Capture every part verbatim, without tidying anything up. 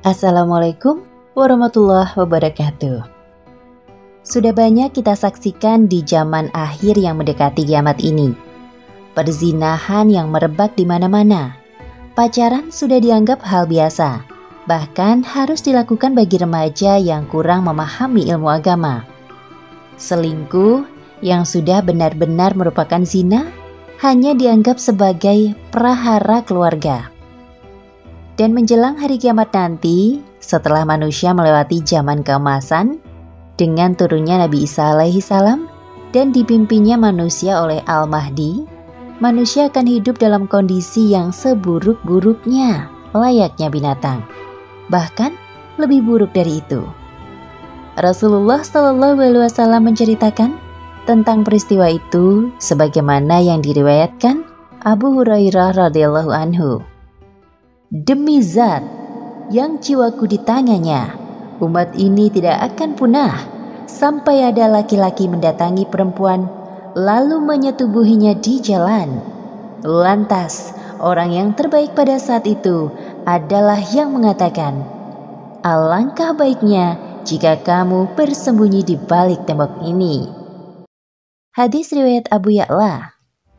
Assalamualaikum warahmatullahi wabarakatuh. Sudah banyak kita saksikan di zaman akhir yang mendekati kiamat ini. Perzinahan yang merebak di mana-mana. Pacaran sudah dianggap hal biasa, bahkan harus dilakukan bagi remaja yang kurang memahami ilmu agama. Selingkuh yang sudah benar-benar merupakan zina hanya dianggap sebagai prahara keluarga. Dan menjelang hari kiamat nanti, setelah manusia melewati zaman keemasan, dengan turunnya Nabi Isa alaihi salam dan dipimpinnya manusia oleh Al-Mahdi, manusia akan hidup dalam kondisi yang seburuk-buruknya, layaknya binatang. Bahkan lebih buruk dari itu. Rasulullah shallallahu alaihi wasallam menceritakan tentang peristiwa itu sebagaimana yang diriwayatkan Abu Hurairah radhiyallahu anhu. Demi zat yang jiwaku di tangannya, umat ini tidak akan punah sampai ada laki-laki mendatangi perempuan lalu menyetubuhinya di jalan. Lantas orang yang terbaik pada saat itu adalah yang mengatakan, alangkah baiknya jika kamu bersembunyi di balik tembok ini. Hadis riwayat Abu Ya'la.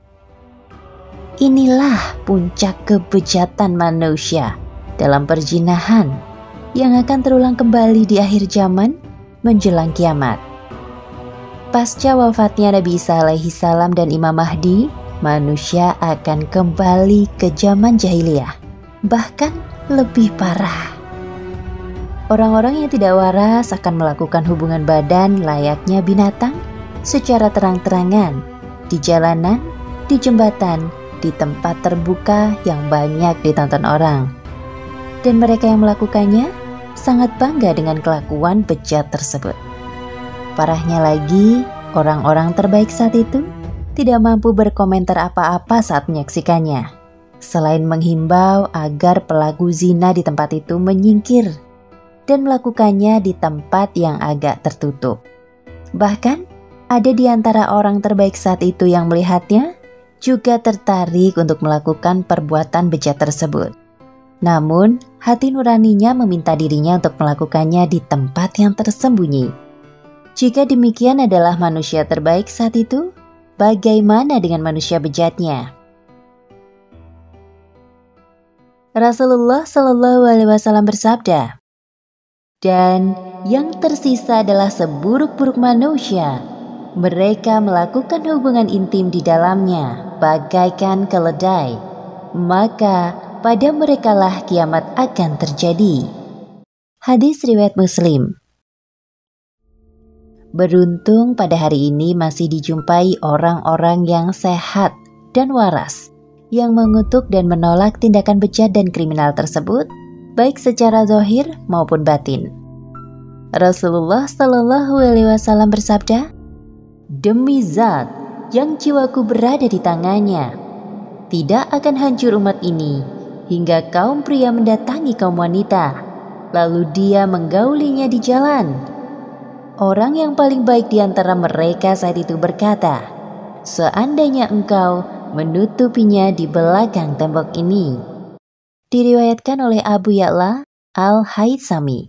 Inilah puncak kebejatan manusia dalam perzinahan yang akan terulang kembali di akhir zaman menjelang kiamat. Pasca wafatnya Nabi Isa alaihi salam dan Imam Mahdi, manusia akan kembali ke zaman jahiliyah, bahkan lebih parah. Orang-orang yang tidak waras akan melakukan hubungan badan layaknya binatang secara terang-terangan, di jalanan, di jembatan, di tempat terbuka yang banyak ditonton orang. Dan mereka yang melakukannya sangat bangga dengan kelakuan bejat tersebut. Parahnya lagi, orang-orang terbaik saat itu tidak mampu berkomentar apa-apa saat menyaksikannya, selain menghimbau agar pelaku zina di tempat itu menyingkir dan melakukannya di tempat yang agak tertutup. Bahkan, ada di antara orang terbaik saat itu yang melihatnya juga tertarik untuk melakukan perbuatan bejat tersebut. Namun, hati nuraninya meminta dirinya untuk melakukannya di tempat yang tersembunyi. Jika demikian adalah manusia terbaik saat itu, bagaimana dengan manusia bejatnya? Rasulullah shallallahu alaihi wasallam bersabda, dan yang tersisa adalah seburuk-buruk manusia. Mereka melakukan hubungan intim di dalamnya bagaikan keledai. Maka pada merekalah kiamat akan terjadi. Hadis riwayat Muslim. Beruntung pada hari ini masih dijumpai orang-orang yang sehat dan waras, yang mengutuk dan menolak tindakan bejat dan kriminal tersebut, baik secara zahir maupun batin. Rasulullah shallallahu alaihi wasallam bersabda, demi zat yang jiwaku berada di tangannya, tidak akan hancur umat ini hingga kaum pria mendatangi kaum wanita, lalu dia menggaulinya di jalan. Orang yang paling baik di antara mereka saat itu berkata, seandainya engkau menutupinya di belakang tembok ini. Diriwayatkan oleh Abu Ya'la Al-Haythami.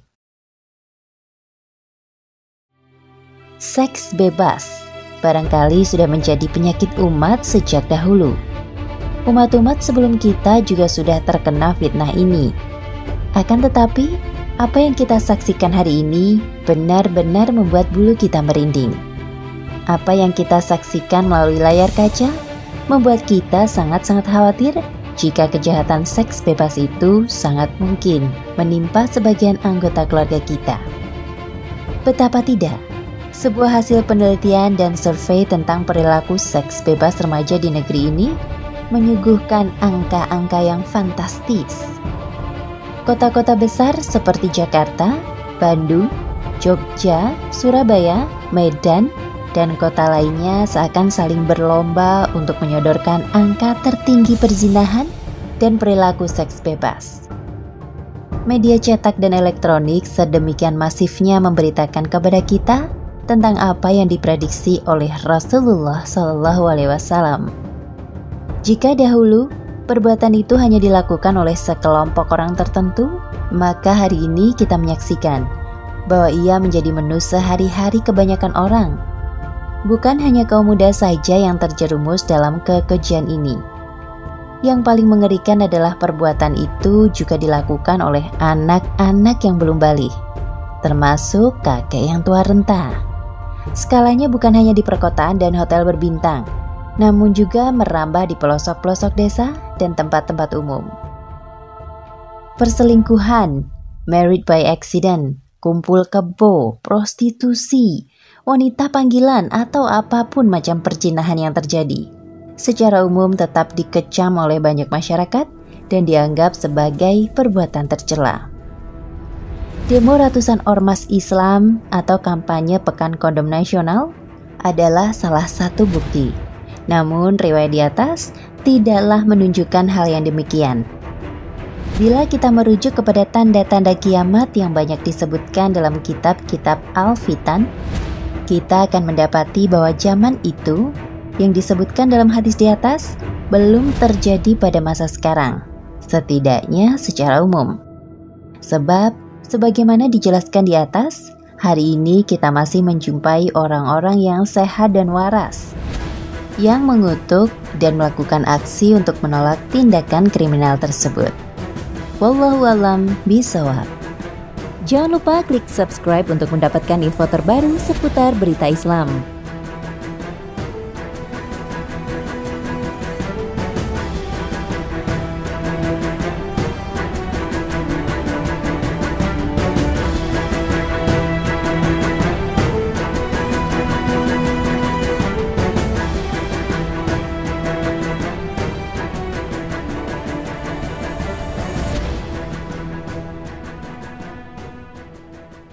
Seks bebas barangkali sudah menjadi penyakit umat sejak dahulu. Umat-umat sebelum kita juga sudah terkena fitnah ini. Akan tetapi, apa yang kita saksikan hari ini benar-benar membuat bulu kita merinding. Apa yang kita saksikan melalui layar kaca membuat kita sangat-sangat khawatir jika kejahatan seks bebas itu sangat mungkin menimpa sebagian anggota keluarga kita. Betapa tidak? Sebuah hasil penelitian dan survei tentang perilaku seks bebas remaja di negeri ini menyuguhkan angka-angka yang fantastis. Kota-kota besar seperti Jakarta, Bandung, Jogja, Surabaya, Medan, dan kota lainnya seakan saling berlomba untuk menyodorkan angka tertinggi perzinahan dan perilaku seks bebas. Media cetak dan elektronik sedemikian masifnya memberitakan kepada kita tentang apa yang diprediksi oleh Rasulullah shallallahu alaihi wasallam. Jika dahulu perbuatan itu hanya dilakukan oleh sekelompok orang tertentu, maka hari ini kita menyaksikan bahwa ia menjadi menu sehari-hari kebanyakan orang. Bukan hanya kaum muda saja yang terjerumus dalam kekejian ini. Yang paling mengerikan adalah perbuatan itu juga dilakukan oleh anak-anak yang belum balik, termasuk kakek yang tua renta. Skalanya bukan hanya di perkotaan dan hotel berbintang, namun juga merambah di pelosok-pelosok desa dan tempat-tempat umum. Perselingkuhan, married by accident, kumpul kebo, prostitusi, wanita panggilan, atau apapun macam perzinahan yang terjadi secara umum tetap dikecam oleh banyak masyarakat dan dianggap sebagai perbuatan tercela. Demo ratusan ormas Islam atau kampanye Pekan Kondom Nasional adalah salah satu bukti. Namun riwayat di atas tidaklah menunjukkan hal yang demikian. Bila kita merujuk kepada tanda-tanda kiamat yang banyak disebutkan dalam kitab-kitab Al-Fitan, kita akan mendapati bahwa zaman itu yang disebutkan dalam hadis di atas belum terjadi pada masa sekarang, setidaknya secara umum. Sebab, sebagaimana dijelaskan di atas, hari ini kita masih menjumpai orang-orang yang sehat dan waras, yang mengutuk dan melakukan aksi untuk menolak tindakan kriminal tersebut. Wallahu a'lam bishawab. Jangan lupa klik subscribe untuk mendapatkan info terbaru seputar berita Islam.